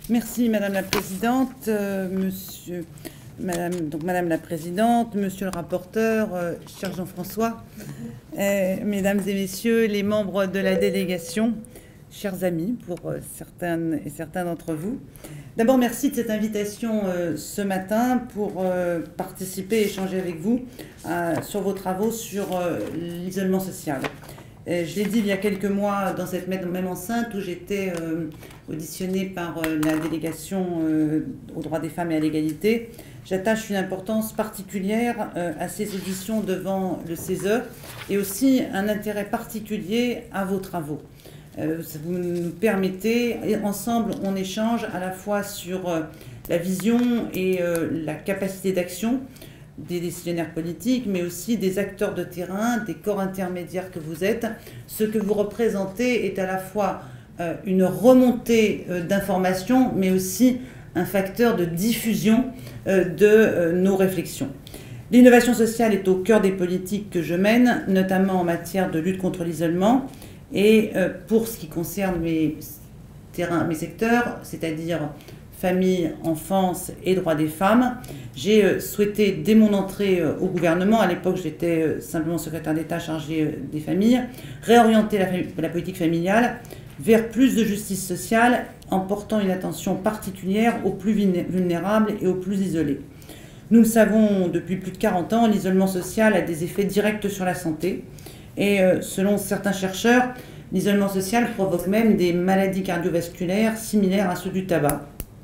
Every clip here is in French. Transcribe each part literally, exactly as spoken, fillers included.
Merci Madame la Présidente, euh, Monsieur, Madame, donc Madame la Présidente, Monsieur le rapporteur, euh, cher Jean-François, euh, Mesdames et Messieurs les membres de la délégation, chers amis pour euh, certaines et certains d'entre vous. D'abord, merci de cette invitation euh, ce matin pour euh, participer et échanger avec vous euh, sur vos travaux sur euh, l'isolement social. Euh, je l'ai dit il y a quelques mois dans cette même enceinte où j'étais euh, auditionnée par euh, la délégation euh, aux droits des femmes et à l'égalité. J'attache une importance particulière euh, à ces auditions devant le C E S E et aussi un intérêt particulier à vos travaux. Euh, vous nous permettez, et ensemble on échange à la fois sur euh, la vision et euh, la capacité d'action des décisionnaires politiques, mais aussi des acteurs de terrain, des corps intermédiaires que vous êtes. Ce que vous représentez est à la fois euh, une remontée euh, d'informations, mais aussi un facteur de diffusion euh, de euh, nos réflexions. L'innovation sociale est au cœur des politiques que je mène, notamment en matière de lutte contre l'isolement. Et euh, pour ce qui concerne mes terrains, mes secteurs, c'est-à-dire famille, enfance et droits des femmes, j'ai euh, souhaité, dès mon entrée euh, au gouvernement, à l'époque j'étais euh, simplement secrétaire d'État chargé euh, des familles, réorienter la, la politique familiale vers plus de justice sociale en portant une attention particulière aux plus vulnérables et aux plus isolés. Nous le savons depuis plus de quarante ans, l'isolement social a des effets directs sur la santé. Et euh, selon certains chercheurs, l'isolement social provoque même des maladies cardiovasculaires similaires à ceux du tabac.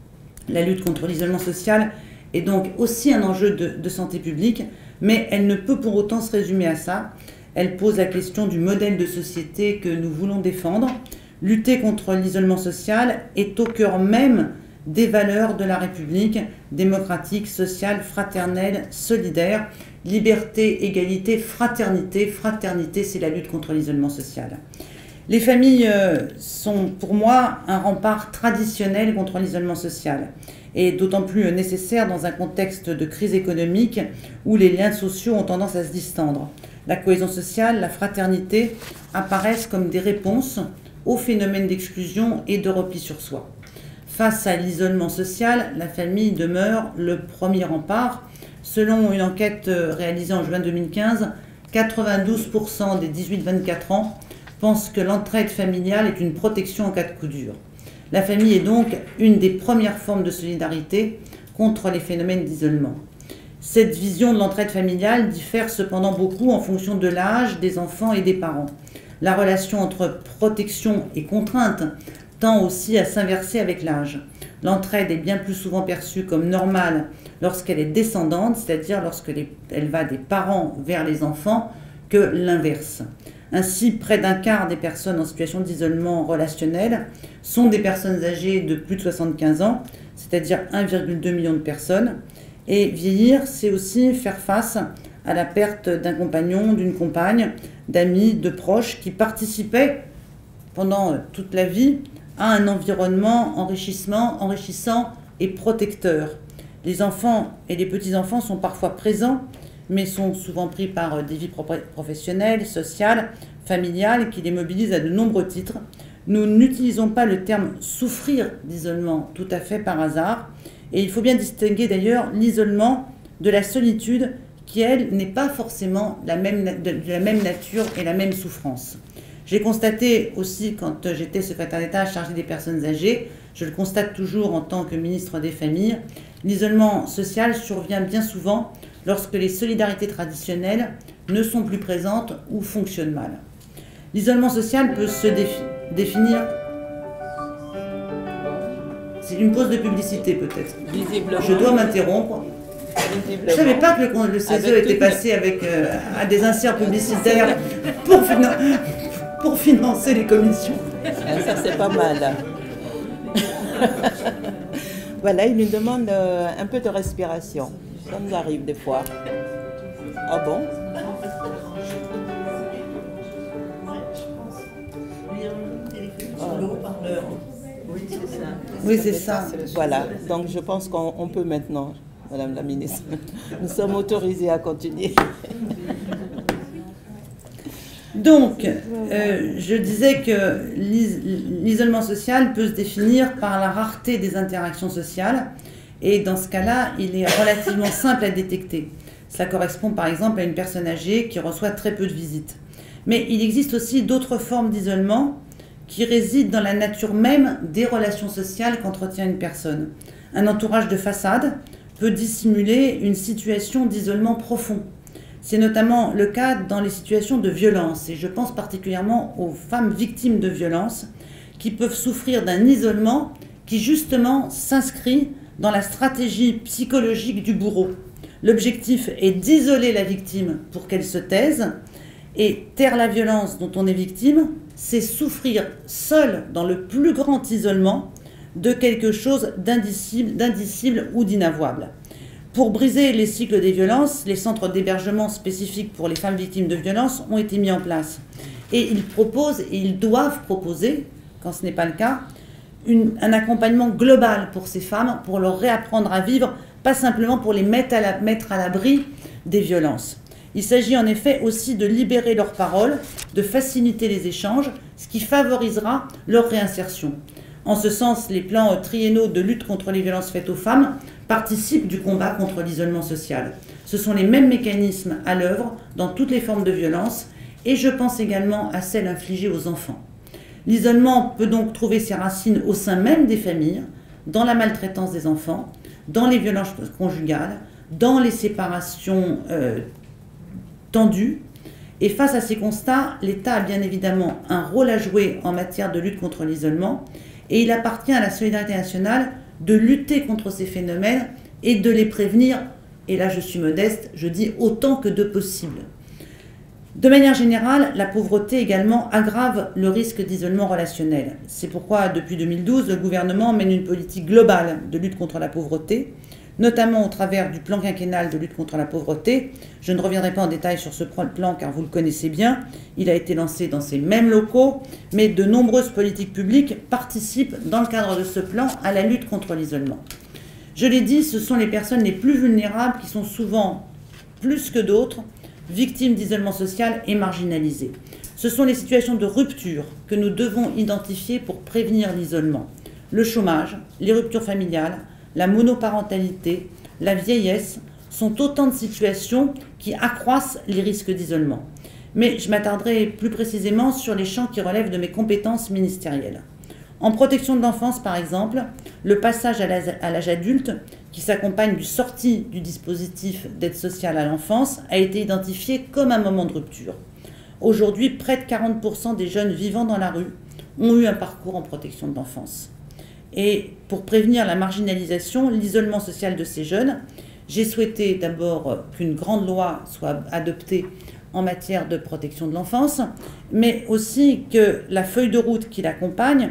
La lutte contre l'isolement social est donc aussi un enjeu de, de santé publique, mais elle ne peut pour autant se résumer à ça. Elle pose la question du modèle de société que nous voulons défendre. Lutter contre l'isolement social est au cœur même des valeurs de la République démocratique, sociale, fraternelle, solidaire. Liberté, égalité, fraternité. Fraternité, c'est la lutte contre l'isolement social. Les familles sont pour moi un rempart traditionnel contre l'isolement social et d'autant plus nécessaire dans un contexte de crise économique où les liens sociaux ont tendance à se distendre. La cohésion sociale, la fraternité apparaissent comme des réponses aux phénomènes d'exclusion et de repli sur soi. Face à l'isolement social, la famille demeure le premier rempart. Selon une enquête réalisée en juin deux mille quinze, quatre-vingt-douze pour cent des dix-huit vingt-quatre ans pensent que l'entraide familiale est une protection en cas de coup dur. La famille est donc une des premières formes de solidarité contre les phénomènes d'isolement. Cette vision de l'entraide familiale diffère cependant beaucoup en fonction de l'âge des enfants et des parents. La relation entre protection et contrainte tend aussi à s'inverser avec l'âge. L'entraide est bien plus souvent perçue comme normale lorsqu'elle est descendante, c'est-à-dire lorsqu'elle va des parents vers les enfants, que l'inverse. Ainsi, près d'un quart des personnes en situation d'isolement relationnel sont des personnes âgées de plus de soixante-quinze ans, c'est-à-dire un virgule deux million de personnes. Et vieillir, c'est aussi faire face à la perte d'un compagnon, d'une compagne, d'amis, de proches qui participaient pendant toute la vie à un environnement enrichissement, enrichissant et protecteur. Les enfants et les petits-enfants sont parfois présents, mais sont souvent pris par des vies professionnelles, sociales, familiales, qui les mobilisent à de nombreux titres. Nous n'utilisons pas le terme « souffrir d'isolement » tout à fait par hasard, et il faut bien distinguer d'ailleurs l'isolement de la solitude, qui, elle, n'est pas forcément la même, de la même nature et la même souffrance. J'ai constaté aussi, quand j'étais secrétaire d'État chargé des personnes âgées, je le constate toujours en tant que ministre des Familles, l'isolement social survient bien souvent lorsque les solidarités traditionnelles ne sont plus présentes ou fonctionnent mal. L'isolement social peut se défi définir... C'est une pause de publicité peut-être. Je dois m'interrompre. Je ne savais pas que le, le C E S E était passé avec, euh, à des inserts publicitaires pour, finan pour financer les commissions. Ça, c'est pas mal. Voilà, il nous demande euh, un peu de respiration. Ça nous arrive des fois. Ah bon? Oui, c'est ça. Voilà, donc je pense qu'on peut maintenant, Madame la Ministre, nous sommes autorisés à continuer. Donc, euh, je disais que l'isolement social peut se définir par la rareté des interactions sociales, et dans ce cas-là, il est relativement simple à détecter. Cela correspond par exemple à une personne âgée qui reçoit très peu de visites. Mais il existe aussi d'autres formes d'isolement qui résident dans la nature même des relations sociales qu'entretient une personne. Un entourage de façade peut dissimuler une situation d'isolement profond. C'est notamment le cas dans les situations de violence, et je pense particulièrement aux femmes victimes de violences qui peuvent souffrir d'un isolement qui justement s'inscrit dans la stratégie psychologique du bourreau. L'objectif est d'isoler la victime pour qu'elle se taise, et taire la violence dont on est victime, c'est souffrir seul dans le plus grand isolement de quelque chose d'indicible, d'indicible ou d'inavouable. Pour briser les cycles des violences, les centres d'hébergement spécifiques pour les femmes victimes de violences ont été mis en place. Et ils proposent, et ils doivent proposer, quand ce n'est pas le cas, une, un accompagnement global pour ces femmes, pour leur réapprendre à vivre, pas simplement pour les mettre à, la, mettre à l'abri des violences. Il s'agit en effet aussi de libérer leurs paroles, de faciliter les échanges, ce qui favorisera leur réinsertion. En ce sens, les plans triennaux de lutte contre les violences faites aux femmes participent du combat contre l'isolement social. Ce sont les mêmes mécanismes à l'œuvre dans toutes les formes de violence, et je pense également à celles infligées aux enfants. L'isolement peut donc trouver ses racines au sein même des familles, dans la maltraitance des enfants, dans les violences conjugales, dans les séparations euh, tendues. Et face à ces constats, l'État a bien évidemment un rôle à jouer en matière de lutte contre l'isolement, et il appartient à la solidarité nationale de lutter contre ces phénomènes et de les prévenir, et là je suis modeste, je dis autant que de possible. De manière générale, la pauvreté également aggrave le risque d'isolement relationnel. C'est pourquoi depuis deux mille douze, le gouvernement mène une politique globale de lutte contre la pauvreté, notamment au travers du plan quinquennal de lutte contre la pauvreté. Je ne reviendrai pas en détail sur ce plan car vous le connaissez bien. Il a été lancé dans ces mêmes locaux, mais de nombreuses politiques publiques participent dans le cadre de ce plan à la lutte contre l'isolement. Je l'ai dit, ce sont les personnes les plus vulnérables qui sont souvent, plus que d'autres, victimes d'isolement social et marginalisées. Ce sont les situations de rupture que nous devons identifier pour prévenir l'isolement. Le chômage, les ruptures familiales, la monoparentalité, la vieillesse sont autant de situations qui accroissent les risques d'isolement. Mais je m'attarderai plus précisément sur les champs qui relèvent de mes compétences ministérielles. En protection de l'enfance, par exemple, le passage à l'âge adulte, qui s'accompagne du sortie du dispositif d'aide sociale à l'enfance, a été identifié comme un moment de rupture. Aujourd'hui, près de quarante pour cent des jeunes vivant dans la rue ont eu un parcours en protection de l'enfance. Et pour prévenir la marginalisation, l'isolement social de ces jeunes, j'ai souhaité d'abord qu'une grande loi soit adoptée en matière de protection de l'enfance, mais aussi que la feuille de route qui l'accompagne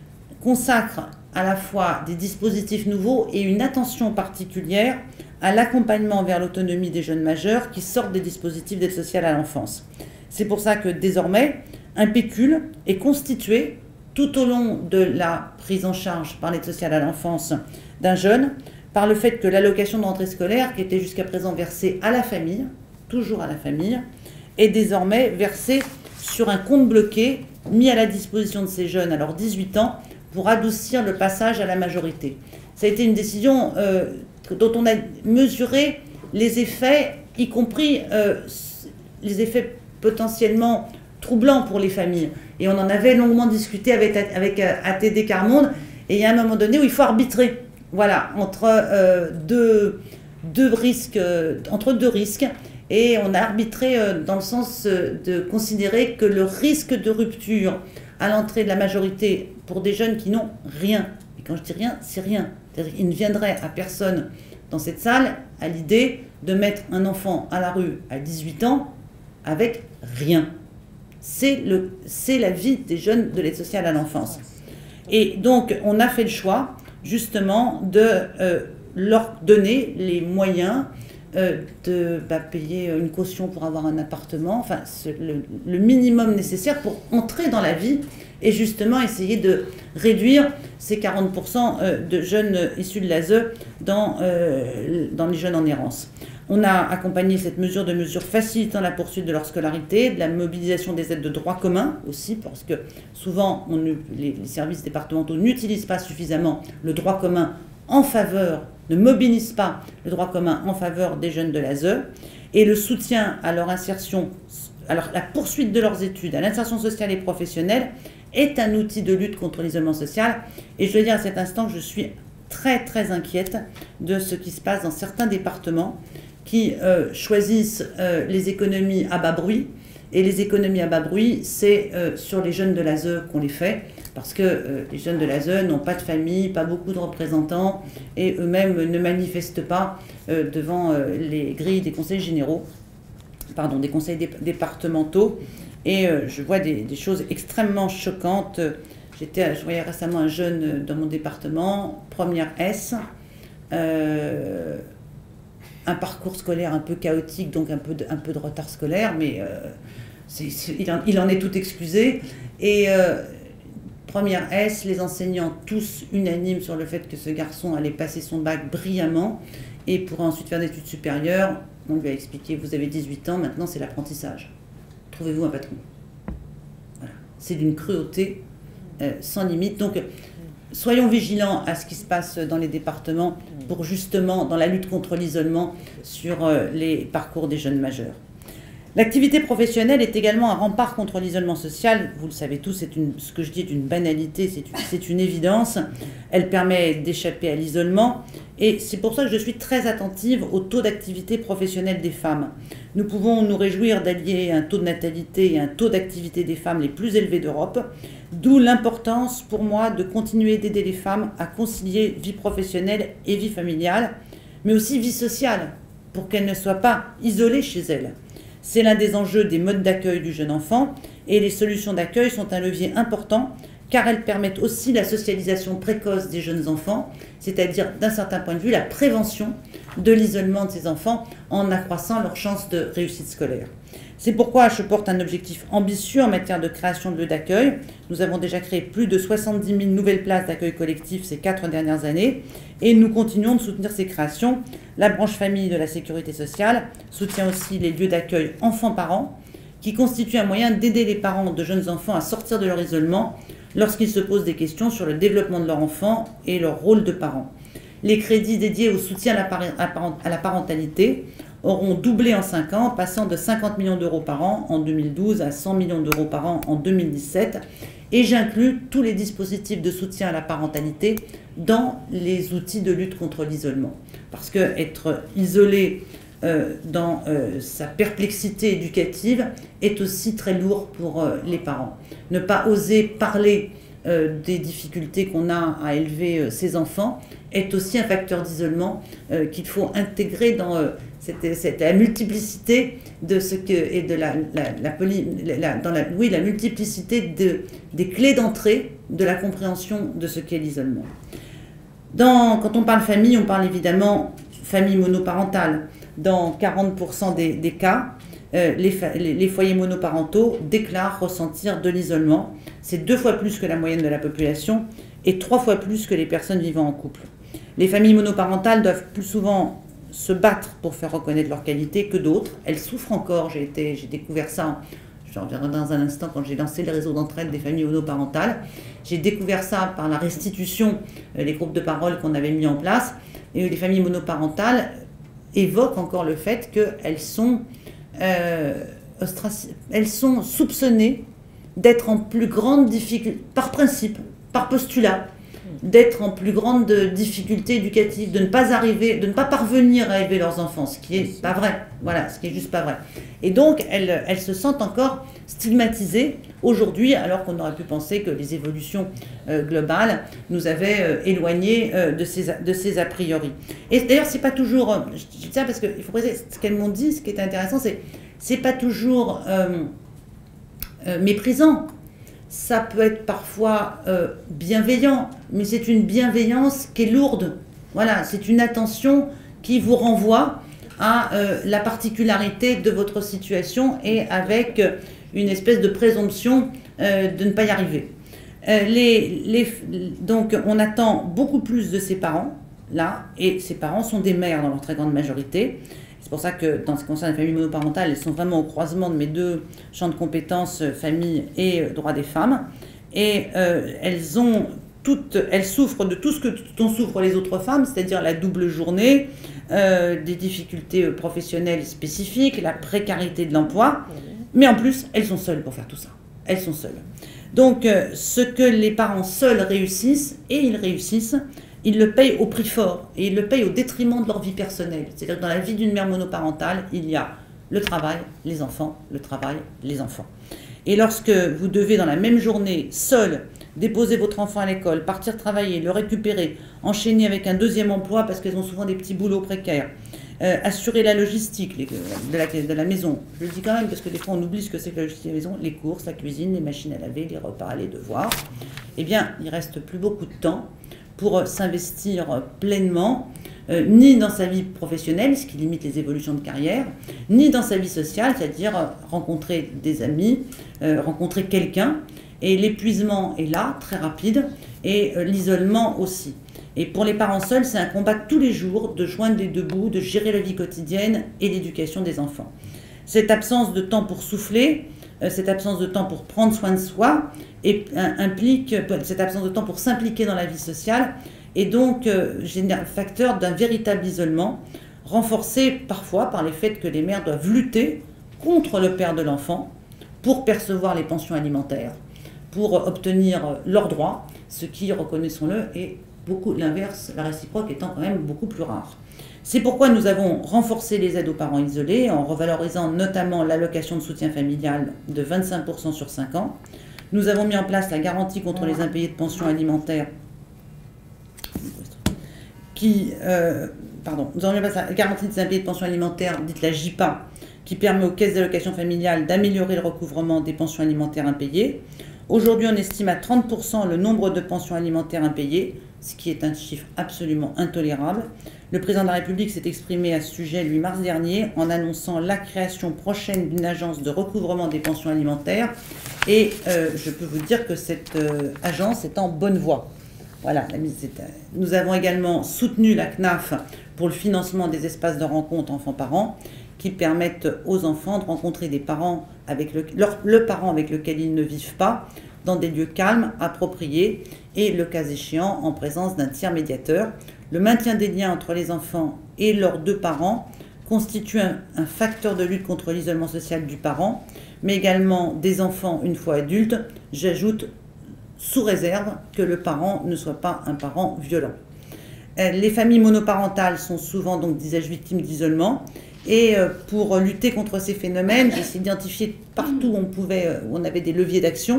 consacre à la fois des dispositifs nouveaux et une attention particulière à l'accompagnement vers l'autonomie des jeunes majeurs qui sortent des dispositifs d'aide sociale à l'enfance. C'est pour ça que désormais, un pécule est constitué tout au long de la prise en charge par l'aide sociale à l'enfance d'un jeune, par le fait que l'allocation de rentrée scolaire, qui était jusqu'à présent versée à la famille, toujours à la famille, est désormais versée sur un compte bloqué mis à la disposition de ces jeunes à leurs dix-huit ans pour adoucir le passage à la majorité. Ça a été une décision euh, dont on a mesuré les effets, y compris euh, les effets potentiellement troublants pour les familles. Et on en avait longuement discuté avec, avec A T D Quart Monde, et il y a un moment donné où il faut arbitrer, voilà, entre euh, deux, deux risques, euh, entre deux risques, et on a arbitré euh, dans le sens euh, de considérer que le risque de rupture à l'entrée de la majorité pour des jeunes qui n'ont rien, et quand je dis rien, c'est rien, c'est-à-dire qu'il ne viendrait à personne dans cette salle à l'idée de mettre un enfant à la rue à dix-huit ans avec rien. C'est le, c'est la vie des jeunes de l'aide sociale à l'enfance. Et donc, on a fait le choix, justement, de euh, leur donner les moyens euh, de bah, payer une caution pour avoir un appartement, enfin, le, le minimum nécessaire pour entrer dans la vie et justement essayer de réduire ces quarante pour cent de jeunes issus de l'A S E dans, euh, dans les jeunes en errance. On a accompagné cette mesure de mesures facilitant la poursuite de leur scolarité, de la mobilisation des aides de droit commun aussi, parce que souvent on ne, les, les services départementaux n'utilisent pas suffisamment le droit commun en faveur, ne mobilisent pas le droit commun en faveur des jeunes de l'A S E, et le soutien à leur insertion, alors la poursuite de leurs études, à l'insertion sociale et professionnelle, est un outil de lutte contre l'isolement social. Et je veux dire à cet instant que je suis très très inquiète de ce qui se passe dans certains départements qui euh, choisissent euh, les économies à bas bruit. Et les économies à bas bruit, c'est euh, sur les jeunes de l'A S E qu'on les fait, parce que euh, les jeunes de l'A S E n'ont pas de famille, pas beaucoup de représentants, et eux-mêmes ne manifestent pas euh, devant euh, les grilles des conseils généraux, pardon, des conseils dé départementaux. Et euh, je vois des, des choses extrêmement choquantes. J'étais, je voyais récemment un jeune dans mon département, première S, euh, un parcours scolaire un peu chaotique, donc un peu de, un peu de retard scolaire, mais euh, c'est, c'est, il, en, il en est tout excusé. Et euh, première S, les enseignants tous unanimes sur le fait que ce garçon allait passer son bac brillamment et pourrait ensuite faire des études supérieures. On lui a expliqué, vous avez dix-huit ans, maintenant c'est l'apprentissage. Trouvez-vous un patron. Voilà. C'est d'une cruauté euh, sans limite. Donc, soyons vigilants à ce qui se passe dans les départements pour justement, dans la lutte contre l'isolement, sur euh, les parcours des jeunes majeurs. L'activité professionnelle est également un rempart contre l'isolement social. Vous le savez tous, c'est une, ce que je dis est une banalité, c'est une, c'est une évidence. Elle permet d'échapper à l'isolement. Et c'est pour ça que je suis très attentive au taux d'activité professionnelle des femmes. Nous pouvons nous réjouir d'allier un taux de natalité et un taux d'activité des femmes les plus élevés d'Europe, d'où l'importance pour moi de continuer d'aider les femmes à concilier vie professionnelle et vie familiale, mais aussi vie sociale, pour qu'elles ne soient pas isolées chez elles. C'est l'un des enjeux des modes d'accueil du jeune enfant, et les solutions d'accueil sont un levier important car elles permettent aussi la socialisation précoce des jeunes enfants, c'est-à-dire d'un certain point de vue la prévention de l'isolement de ces enfants en accroissant leurs chances de réussite scolaire. C'est pourquoi je porte un objectif ambitieux en matière de création de lieux d'accueil. Nous avons déjà créé plus de soixante-dix mille nouvelles places d'accueil collectif ces quatre dernières années et nous continuons de soutenir ces créations. La branche famille de la sécurité sociale soutient aussi les lieux d'accueil enfants-parents qui constituent un moyen d'aider les parents de jeunes enfants à sortir de leur isolement lorsqu'ils se posent des questions sur le développement de leur enfant et leur rôle de parent. Les crédits dédiés au soutien à la parentalité auront doublé en cinq ans, passant de cinquante millions d'euros par an en deux mille douze à cent millions d'euros par an en deux mille dix-sept. Et j'inclus tous les dispositifs de soutien à la parentalité dans les outils de lutte contre l'isolement. Parce que être isolé euh, dans euh, sa perplexité éducative est aussi très lourd pour euh, les parents. Ne pas oser parler euh, des difficultés qu'on a à élever euh, ses enfants est aussi un facteur d'isolement euh, qu'il faut intégrer dans euh, cette, cette, la multiplicité de ce que et de la, la, la, poly, la, dans la, oui, la multiplicité de, des clés d'entrée de la compréhension de ce qu'est l'isolement. Dans, quand on parle famille, on parle évidemment famille monoparentale. Dans quarante pour cent des, des cas, euh, les, les, les foyers monoparentaux déclarent ressentir de l'isolement. C'est deux fois plus que la moyenne de la population et trois fois plus que les personnes vivant en couple. Les familles monoparentales doivent plus souvent se battre pour faire reconnaître leurs qualités que d'autres. Elles souffrent encore. J'ai été, j'ai découvert ça, je reviendrai dans un instant, quand j'ai lancé le réseau d'entraide des familles monoparentales. J'ai découvert ça par la restitution, euh, les groupes de parole qu'on avait mis en place. Et les familles monoparentales évoquent encore le fait qu'elles sont, euh, elles sont soupçonnées d'être en plus grande difficulté, par principe, par postulat, d'être en plus grande difficulté éducative, de ne pas arriver, de ne pas parvenir à élever leurs enfants, ce qui est pas vrai. Voilà, ce qui est juste pas vrai. Et donc, elles, elles se sentent encore stigmatisées aujourd'hui, alors qu'on aurait pu penser que les évolutions euh, globales nous avaient euh, éloignés euh, de, ces, de ces a priori. Et d'ailleurs, c'est pas toujours, euh, je dis ça parce qu'il faut préciser, ce qu'elles m'ont dit, ce qui est intéressant, c'est c'est pas toujours euh, euh, méprisant. Ça peut être parfois euh, bienveillant, mais c'est une bienveillance qui est lourde. Voilà, c'est une attention qui vous renvoie à euh, la particularité de votre situation et avec euh, une espèce de présomption euh, de ne pas y arriver. Euh, les, les, donc, on attend beaucoup plus de ses parents, là, et ses parents sont des mères dans leur très grande majorité. C'est pour ça que dans ce qui concerne les familles monoparentales, elles sont vraiment au croisement de mes deux champs de compétences, famille et droits des femmes. Et euh, elles ont toutes, elles souffrent de tout ce que dont souffrent les autres femmes, c'est-à-dire la double journée, euh, des difficultés professionnelles spécifiques, la précarité de l'emploi. Mais en plus, elles sont seules pour faire tout ça. Elles sont seules. Donc, euh, ce que les parents seuls réussissent, et ils réussissent, ils le payent au prix fort, et ils le payent au détriment de leur vie personnelle. C'est-à-dire que dans la vie d'une mère monoparentale, il y a le travail, les enfants, le travail, les enfants. Et lorsque vous devez, dans la même journée, seul, déposer votre enfant à l'école, partir travailler, le récupérer, enchaîner avec un deuxième emploi parce qu'elles ont souvent des petits boulots précaires, euh, assurer la logistique les, de, la, de la maison. Je le dis quand même parce que des fois on oublie ce que c'est que la logistique de la maison, les courses, la cuisine, les machines à laver, les repas, les devoirs. Eh bien, il ne reste plus beaucoup de temps pour s'investir pleinement, euh, ni dans sa vie professionnelle, ce qui limite les évolutions de carrière, ni dans sa vie sociale, c'est-à-dire euh, rencontrer des amis, euh, rencontrer quelqu'un. Et l'épuisement est là, très rapide, et euh, l'isolement aussi. Et pour les parents seuls, c'est un combat tous les jours de joindre les deux bouts, de gérer la vie quotidienne et l'éducation des enfants. Cette absence de temps pour souffler, euh, cette absence de temps pour prendre soin de soi, et, euh, implique euh, cette absence de temps pour s'impliquer dans la vie sociale, est donc euh, facteur d'un véritable isolement, renforcé parfois par les faits que les mères doivent lutter contre le père de l'enfant pour percevoir les pensions alimentaires, pour obtenir leurs droits, ce qui, reconnaissons-le, est beaucoup l'inverse, la réciproque étant quand même beaucoup plus rare. C'est pourquoi nous avons renforcé les aides aux parents isolés en revalorisant notamment l'allocation de soutien familial de vingt-cinq pour cent sur cinq ans. Nous avons mis en place la garantie contre les impayés de pensions alimentaires qui, euh, pardon, nous avons mis en place la garantie des impayés de pensions alimentaires, dite la J P A, qui permet aux caisses d'allocation familiale d'améliorer le recouvrement des pensions alimentaires impayées. Aujourd'hui, on estime à trente pour cent le nombre de pensions alimentaires impayées, ce qui est un chiffre absolument intolérable. Le président de la République s'est exprimé à ce sujet, lui, mars dernier, en annonçant la création prochaine d'une agence de recouvrement des pensions alimentaires. Et euh, je peux vous dire que cette euh, agence est en bonne voie. Voilà, nous avons également soutenu la C N A F pour le financement des espaces de rencontre enfants-parents qui permettent aux enfants de rencontrer des parents avec le, leur, le parent avec lequel ils ne vivent pas dans des lieux calmes, appropriés et, le cas échéant, en présence d'un tiers médiateur. Le maintien des liens entre les enfants et leurs deux parents constitue un, un facteur de lutte contre l'isolement social du parent, mais également des enfants une fois adultes, j'ajoute sous réserve que le parent ne soit pas un parent violent. Les familles monoparentales sont souvent, donc, disais-je, victimes d'isolement. Et pour lutter contre ces phénomènes, j'ai essayé d'identifier partout où on pouvait, où on avait des leviers d'action.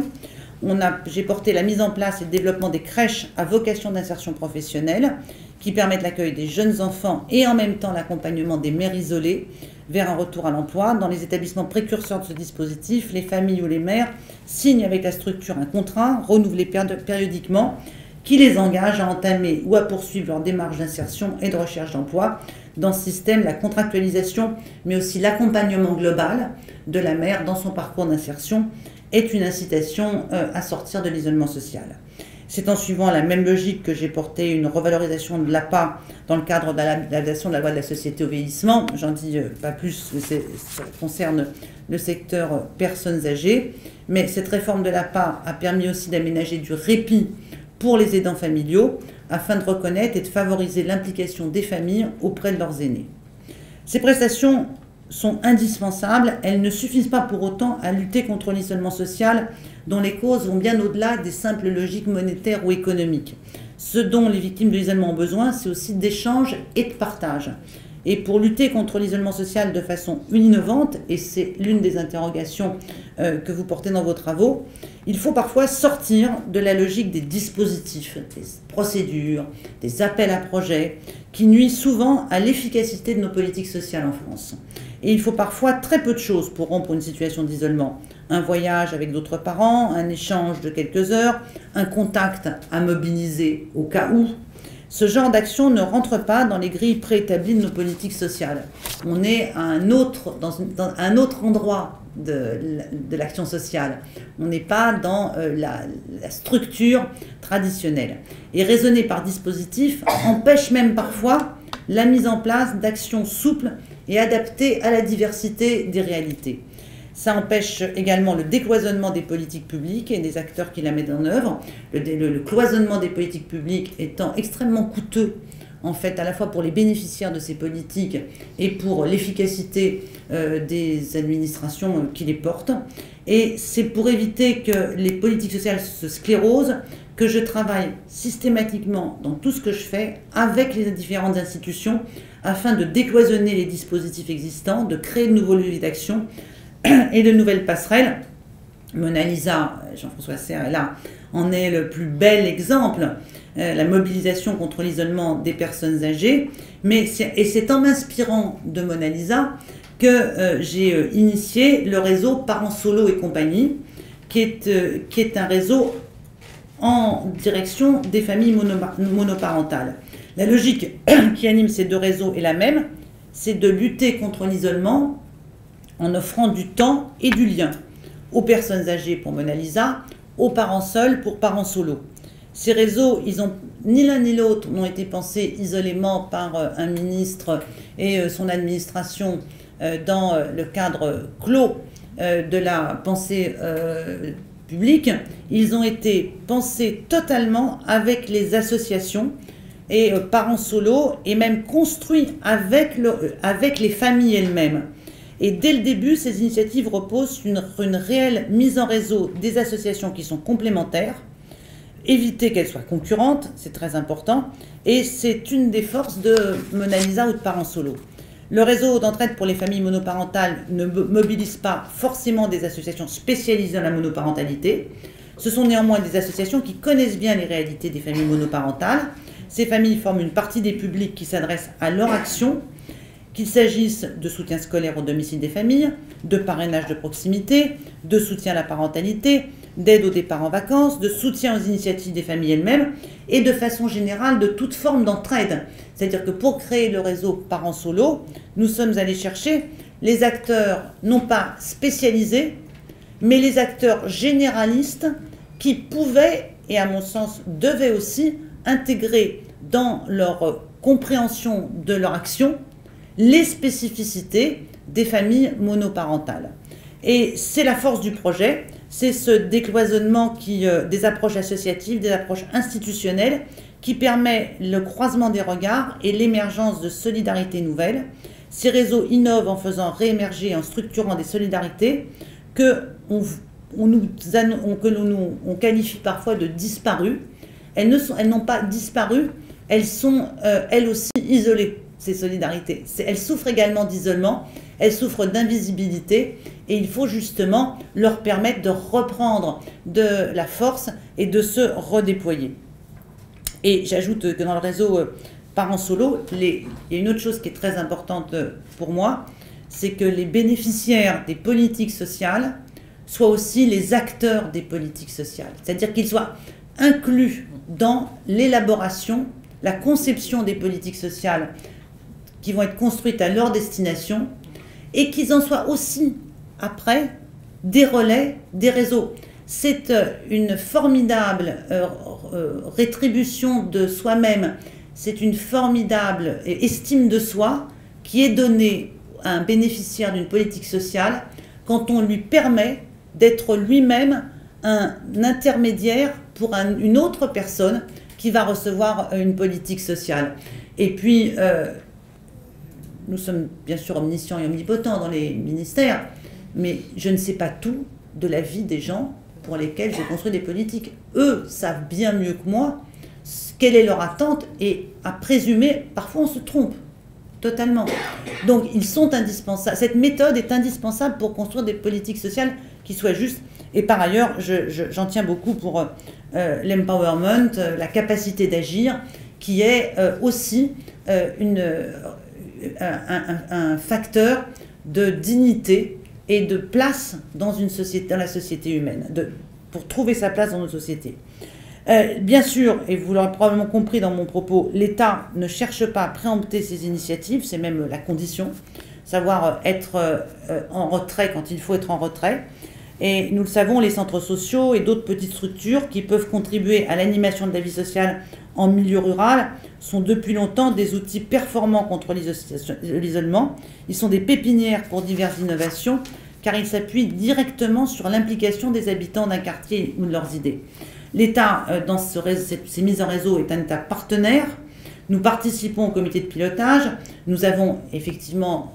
J'ai porté la mise en place et le développement des crèches à vocation d'insertion professionnelle qui permettent l'accueil des jeunes enfants et en même temps l'accompagnement des mères isolées vers un retour à l'emploi. Dans les établissements précurseurs de ce dispositif, les familles ou les mères signent avec la structure un contrat renouvelé périodiquement qui les engage à entamer ou à poursuivre leur démarche d'insertion et de recherche d'emploi. Dans ce système, la contractualisation, mais aussi l'accompagnement global de la mère dans son parcours d'insertion est une incitation à sortir de l'isolement social. C'est en suivant la même logique que j'ai porté une revalorisation de l'A P A dans le cadre de l'adaptation de la loi de la société au vieillissement. J'en dis pas plus, ça concerne le secteur personnes âgées. Mais cette réforme de l'A P A a permis aussi d'aménager du répit pour les aidants familiaux afin de reconnaître et de favoriser l'implication des familles auprès de leurs aînés. Ces prestations sont indispensables, elles ne suffisent pas pour autant à lutter contre l'isolement social dont les causes vont bien au-delà des simples logiques monétaires ou économiques. Ce dont les victimes de l'isolement ont besoin, c'est aussi d'échanges et de partage. Et pour lutter contre l'isolement social de façon innovante, et c'est l'une des interrogations euh, que vous portez dans vos travaux, il faut parfois sortir de la logique des dispositifs, des procédures, des appels à projets, qui nuisent souvent à l'efficacité de nos politiques sociales en France. Et il faut parfois très peu de choses pour rompre une situation d'isolement. Un voyage avec d'autres parents, un échange de quelques heures, un contact à mobiliser au cas où. Ce genre d'action ne rentre pas dans les grilles préétablies de nos politiques sociales. On est à un autre, dans, une, dans un autre endroit de, de l'action sociale. On n'est pas dans euh, la, la structure traditionnelle. Et raisonner par dispositif empêche même parfois la mise en place d'actions souples et adaptées à la diversité des réalités. Ça empêche également le décloisonnement des politiques publiques et des acteurs qui la mettent en œuvre, le, le, le cloisonnement des politiques publiques étant extrêmement coûteux, en fait, à la fois pour les bénéficiaires de ces politiques et pour l'efficacité euh, des administrations euh, qui les portent. Et c'est pour éviter que les politiques sociales se sclérosent que je travaille systématiquement dans tout ce que je fais avec les différentes institutions afin de décloisonner les dispositifs existants, de créer de nouveaux leviers d'action et de nouvelles passerelles. Mona Lisa, Jean-François Serre, là, en est le plus bel exemple, euh, la mobilisation contre l'isolement des personnes âgées. Mais et c'est en m'inspirant de Mona Lisa que euh, j'ai euh, initié le réseau Parents Solo et compagnie, qui est, euh, qui est un réseau en direction des familles monoparentales. La logique qui anime ces deux réseaux est la même, c'est de lutter contre l'isolement en offrant du temps et du lien aux personnes âgées pour Mona Lisa, aux parents seuls pour Parents Solo. Ces réseaux, ils ont, ni l'un ni l'autre n'ont été pensés isolément par un ministre et son administration dans le cadre clos de la pensée publique. Ils ont été pensés totalement avec les associations et Parents Solo et même construits avec, le, avec les familles elles-mêmes. Et dès le début, ces initiatives reposent sur une, une réelle mise en réseau des associations qui sont complémentaires, éviter qu'elles soient concurrentes, c'est très important, et c'est une des forces de Mona Lisa ou de Parents Solo. Le réseau d'entraide pour les familles monoparentales ne mobilise pas forcément des associations spécialisées dans la monoparentalité. Ce sont néanmoins des associations qui connaissent bien les réalités des familles monoparentales. Ces familles forment une partie des publics qui s'adressent à leur action, qu'il s'agisse de soutien scolaire au domicile des familles, de parrainage de proximité, de soutien à la parentalité, d'aide au départ en vacances, de soutien aux initiatives des familles elles-mêmes et de façon générale de toute forme d'entraide. C'est-à-dire que pour créer le réseau Parents Solo, nous sommes allés chercher les acteurs non pas spécialisés, mais les acteurs généralistes qui pouvaient, et à mon sens devaient aussi, intégrer dans leur compréhension de leur action les spécificités des familles monoparentales. Et c'est la force du projet, c'est ce décloisonnement qui, euh, des approches associatives, des approches institutionnelles, qui permet le croisement des regards et l'émergence de solidarités nouvelles. Ces réseaux innovent en faisant réémerger, en structurant des solidarités que on, on nous, on, que nous, on qualifie parfois de disparues. Elles ne sont, elles n'ont pas disparu, elles sont euh, elles aussi isolées. Ces solidarités. Elles souffrent également d'isolement, elles souffrent d'invisibilité et il faut justement leur permettre de reprendre de la force et de se redéployer. Et j'ajoute que dans le réseau Parents Solo, les, il y a une autre chose qui est très importante pour moi, c'est que les bénéficiaires des politiques sociales soient aussi les acteurs des politiques sociales. C'est-à-dire qu'ils soient inclus dans l'élaboration, la conception des politiques sociales qui vont être construites à leur destination et qu'ils en soient aussi, après, des relais, des réseaux. C'est une formidable euh, euh, rétribution de soi-même, c'est une formidable estime de soi qui est donnée à un bénéficiaire d'une politique sociale quand on lui permet d'être lui-même un intermédiaire pour un, une autre personne qui va recevoir une politique sociale. Et puis, euh, nous sommes bien sûr omniscients et omnipotents dans les ministères, mais je ne sais pas tout de la vie des gens pour lesquels j'ai construit des politiques. Eux savent bien mieux que moi quelle est leur attente et à présumer, parfois on se trompe totalement. Donc ils sont indispensables. Cette méthode est indispensable pour construire des politiques sociales qui soient justes. Et par ailleurs, je, je, j'en tiens beaucoup pour euh, l'empowerment, euh, la capacité d'agir, qui est euh, aussi euh, une... Euh, Un, un, un facteur de dignité et de place dans, une société, dans la société humaine, de, pour trouver sa place dans notre société. Euh, bien sûr, et vous l'aurez probablement compris dans mon propos, l'État ne cherche pas à préempter ces initiatives, c'est même la condition, savoir être euh, en retrait quand il faut être en retrait. Et nous le savons, les centres sociaux et d'autres petites structures qui peuvent contribuer à l'animation de la vie sociale en milieu rural sont depuis longtemps des outils performants contre l'isolement. Ils sont des pépinières pour diverses innovations car ils s'appuient directement sur l'implication des habitants d'un quartier ou de leurs idées. L'État, dans ce réseau, ces mises en réseau, est un État partenaire. Nous participons au comité de pilotage. Nous avons effectivement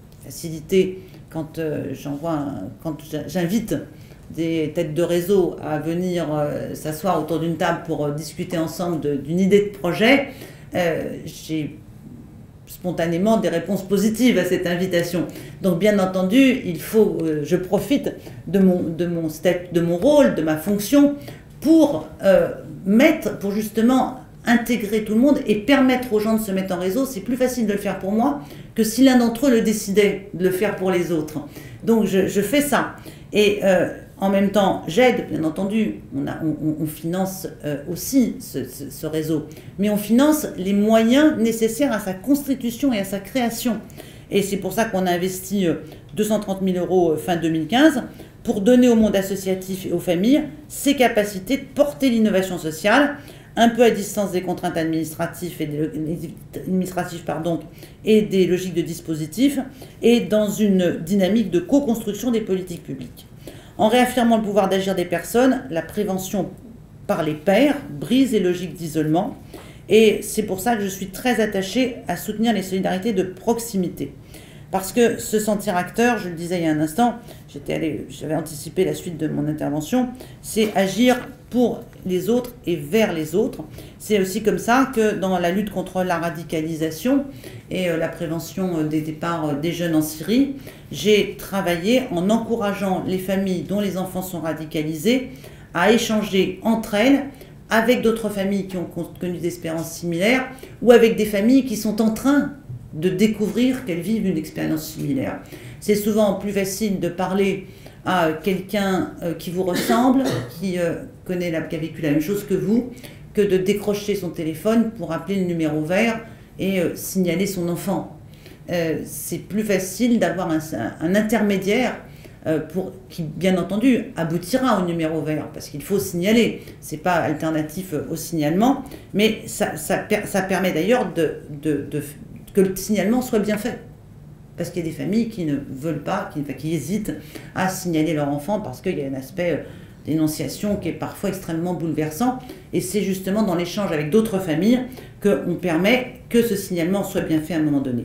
facilité quand euh, j'envoie, quand j'invite des têtes de réseau à venir euh, s'asseoir autour d'une table pour euh, discuter ensemble d'une idée de projet, euh, j'ai spontanément des réponses positives à cette invitation. Donc bien entendu, il faut, euh, je profite de mon, de, mon step, de mon rôle, de ma fonction, pour euh, mettre, pour justement intégrer tout le monde et permettre aux gens de se mettre en réseau. C'est plus facile de le faire pour moi que si l'un d'entre eux le décidait de le faire pour les autres. Donc je, je fais ça. Et euh, en même temps, j'aide, bien entendu, on, a, on, on finance euh, aussi ce, ce, ce réseau, mais on finance les moyens nécessaires à sa constitution et à sa création. Et c'est pour ça qu'on a investi deux cent trente mille euros fin deux mille quinze pour donner au monde associatif et aux familles ces capacités de porter l'innovation sociale, un peu à distance des contraintes administratives et des, administratives, pardon, et des logiques de dispositifs, et dans une dynamique de co-construction des politiques publiques. En réaffirmant le pouvoir d'agir des personnes, la prévention par les pairs brise les logiques d'isolement, et c'est pour ça que je suis très attachée à soutenir les solidarités de proximité. Parce que se sentir acteur, je le disais il y a un instant, j'avais anticipé la suite de mon intervention, c'est agir pour les autres et vers les autres. C'est aussi comme ça que dans la lutte contre la radicalisation et la prévention des départs des jeunes en Syrie, j'ai travaillé en encourageant les familles dont les enfants sont radicalisés à échanger entre elles avec d'autres familles qui ont connu des expériences similaires ou avec des familles qui sont en train de découvrir qu'elles vivent une expérience similaire. C'est souvent plus facile de parler à quelqu'un qui vous ressemble, qui, connaît la, qui a vécu la même chose que vous, que de décrocher son téléphone pour appeler le numéro vert et euh, signaler son enfant. Euh, c'est plus facile d'avoir un, un intermédiaire euh, pour, qui, bien entendu, aboutira au numéro vert, parce qu'il faut signaler. Ce n'est pas alternatif au signalement, mais ça, ça, ça permet d'ailleurs de, de, de, que le signalement soit bien fait. Parce qu'il y a des familles qui ne veulent pas, qui, qui hésitent à signaler leur enfant parce qu'il y a un aspect d'énonciation qui est parfois extrêmement bouleversant. Et c'est justement dans l'échange avec d'autres familles qu'on permet que ce signalement soit bien fait à un moment donné.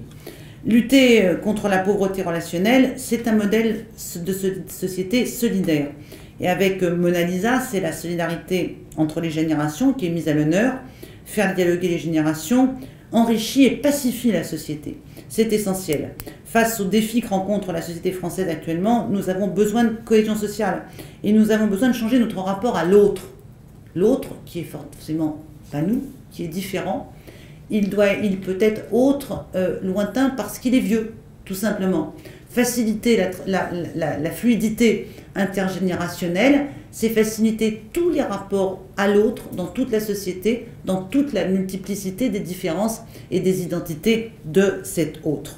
Lutter contre la pauvreté relationnelle, c'est un modèle de société solidaire. Et avec Mona Lisa, c'est la solidarité entre les générations qui est mise à l'honneur. Faire dialoguer les générations enrichit et pacifie la société. C'est essentiel. Face aux défis que rencontre la société française actuellement, nous avons besoin de cohésion sociale et nous avons besoin de changer notre rapport à l'autre. L'autre, qui est forcément pas nous, qui est différent, il, doit, il peut être autre, euh, lointain, parce qu'il est vieux, tout simplement. Faciliter la, la, la, la fluidité intergénérationnelle, c'est faciliter tous les rapports à l'autre dans toute la société, dans toute la multiplicité des différences et des identités de cet autre.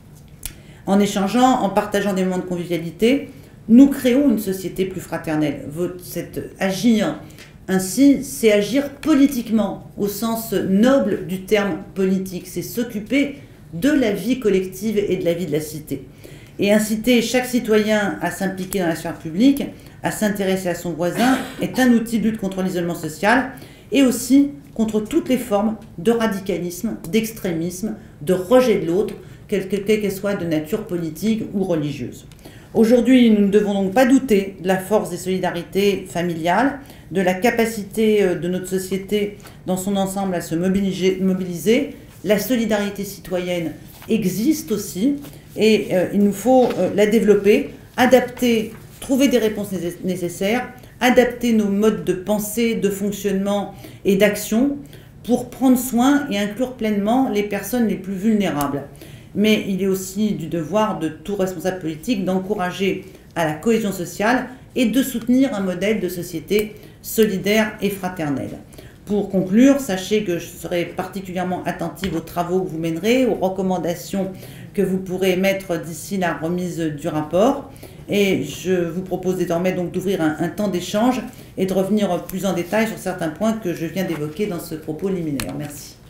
En échangeant, en partageant des moments de convivialité, nous créons une société plus fraternelle. Cette, agir ainsi, c'est agir politiquement, au sens noble du terme politique. C'est s'occuper de la vie collective et de la vie de la cité. Et inciter chaque citoyen à s'impliquer dans la sphère publique, à s'intéresser à son voisin, est un outil de lutte contre l'isolement social et aussi contre toutes les formes de radicalisme, d'extrémisme, de rejet de l'autre, quelle qu'elle soit de nature politique ou religieuse. Aujourd'hui, nous ne devons donc pas douter de la force des solidarités familiales, de la capacité de notre société dans son ensemble à se mobiliser. La solidarité citoyenne existe aussi et euh, il nous faut euh, la développer, adapter, trouver des réponses nécessaires, adapter nos modes de pensée, de fonctionnement et d'action pour prendre soin et inclure pleinement les personnes les plus vulnérables. Mais il est aussi du devoir de tout responsable politique d'encourager à la cohésion sociale et de soutenir un modèle de société solidaire et fraternelle. Pour conclure, sachez que je serai particulièrement attentive aux travaux que vous mènerez, aux recommandations que vous pourrez mettre d'ici la remise du rapport. Et je vous propose désormais donc d'ouvrir un, un temps d'échange et de revenir plus en détail sur certains points que je viens d'évoquer dans ce propos liminaire. Merci.